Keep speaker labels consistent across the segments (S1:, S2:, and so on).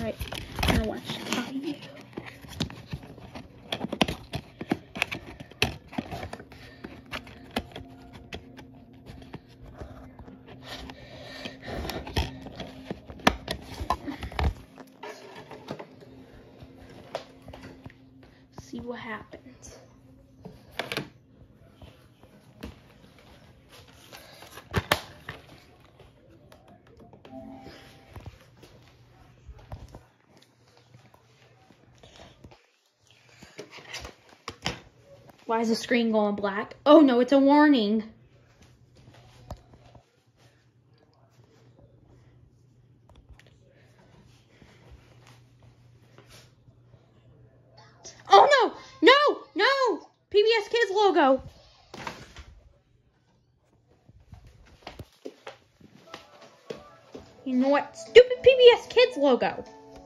S1: Alright, now watch Caillou. See what happens. Why is the screen going black? Oh no, it's a warning. Oh no! No! No! PBS Kids logo. You know what? Stupid PBS Kids logo.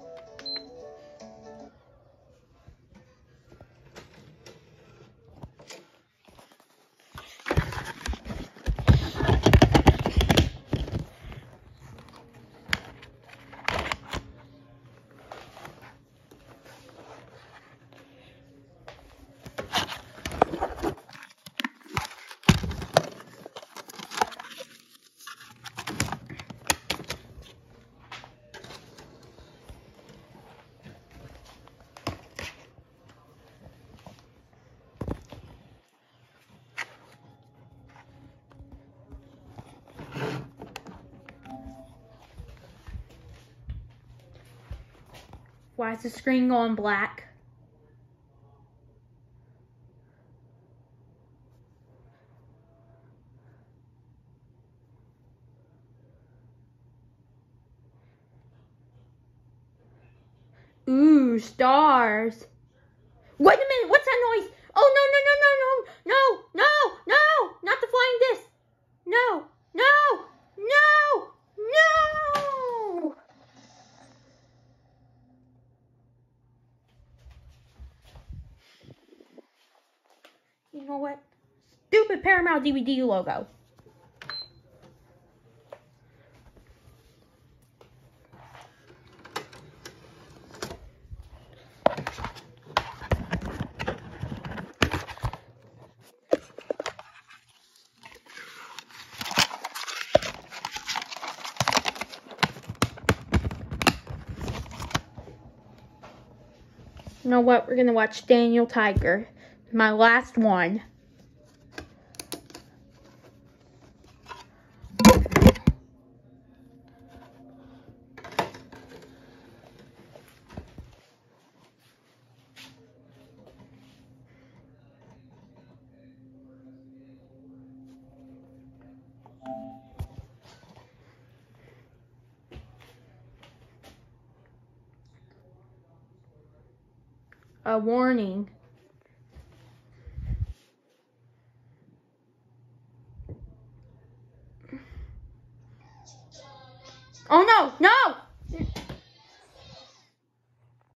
S1: Why is the screen going black? Ooh, stars. Wait a minute, what's that noise? Oh, no, no, no, no, no, no, no, no, not the flying disc. No, no, no, no. You know what? Stupid Paramount DVD logo. You know what? We're going to watch Daniel Tiger. My last one. A warning. Oh no, no!